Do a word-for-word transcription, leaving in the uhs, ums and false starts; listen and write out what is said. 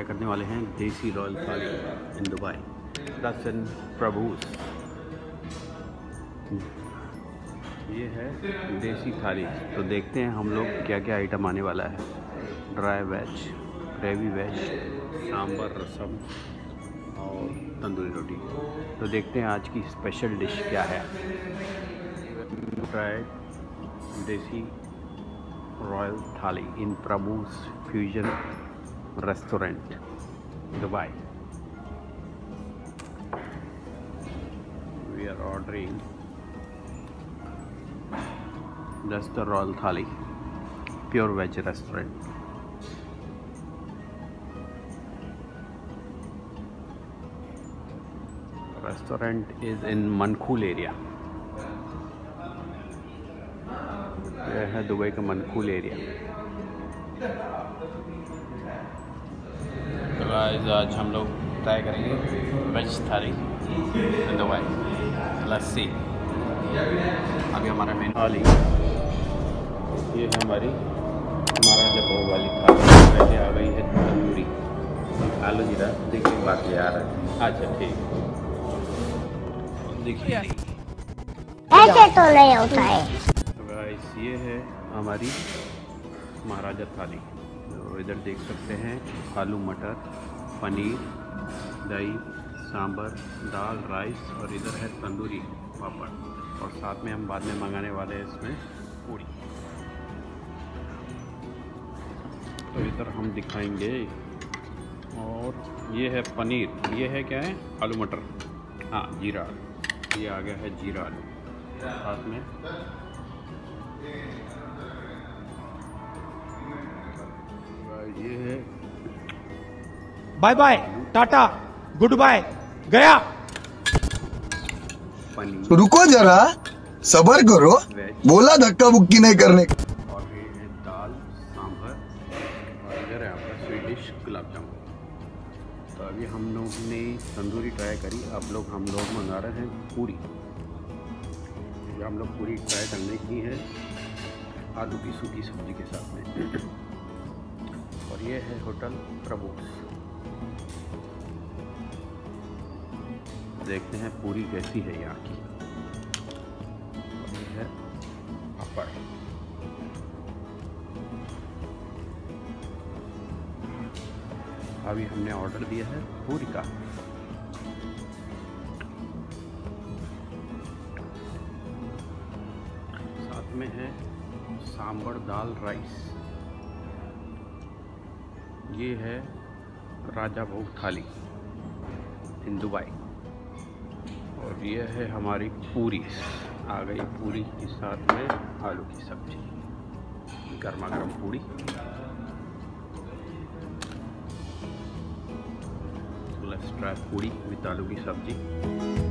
Try करने वाले हैं देसी रॉयल थाली इन दुबई दसन प्रभूस। ये है देसी थाली। तो देखते हैं हम लोग क्या क्या आइटम आने वाला है। Dry veg, gravy veg, sambar, rasam और तंदूरी रोटी। तो देखते हैं आज की स्पेशल डिश क्या है। Try desi royal thali in Prabhu's fusion restaurant Dubai. We are ordering just the royal thali, pure veg restaurant. Restaurant is in Mankhool area. यह है दुबई का मनखूल एरिया। तो गाइस आज हम लोग ट्राई करेंगे वेज थाली इन दुबई। लस्सी आगे हमारा मेन थाली। ये है हमारी महाराजा भोग वाली थाली। पहले आ गई है तंदूरी आलू जीरा। देखिए बाकी आ रहा है। अच्छा ठीक, देखिए ऐसे तो नहीं होता है। तो गाइस ये है हमारी महाराजा थाली। तो इधर देख सकते हैं आलू मटर, पनीर, दही, सांभर, दाल, राइस और इधर है तंदूरी पापड़। और साथ में हम बाद में मंगाने वाले हैं इसमें पूड़ी। तो इधर हम दिखाएंगे। और ये है पनीर। ये है क्या है, आलू मटर। हाँ जीरा आलू। ये आ गया है जीरा आलू साथ में। ये है bye bye tata good bye गया। पनीर। रुको जरा सबर करो, बोला धक्का बुक्की नहीं करने। और ये है दाल, सांभर और इधर है आपका स्वीट डिश गुलाब जामुन। तो अभी हम लोग ने तंदूरी ट्राई करी। अब लोग हम लोग मंगा रहे हैं पूरी। हम लोग पूरी ट्राई करने की है आलू की सूखी सब्जी के साथ में। और ये है होटल प्रभूस। देखते हैं पूरी कैसी है यहाँ की। और ये है पापड़। अभी हमने ऑर्डर दिया है पूरी का। साथ में है सांभर, दाल, राइस। ये है राजा भोग थाली इन दुबई। और ये है हमारी पूरी। आ गई पूरी के साथ में आलू की सब्जी, गर्मा गर्म पूरी। लेट्स ट्राई पूरी विद आलू की सब्जी।